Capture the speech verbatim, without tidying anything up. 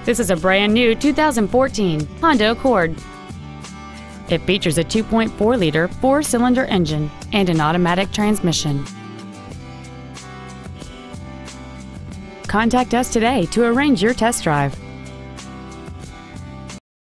This is a brand new two thousand fourteen Honda Accord. It features a two point four liter four-cylinder engine and an automatic transmission. Contact us today to arrange your test drive.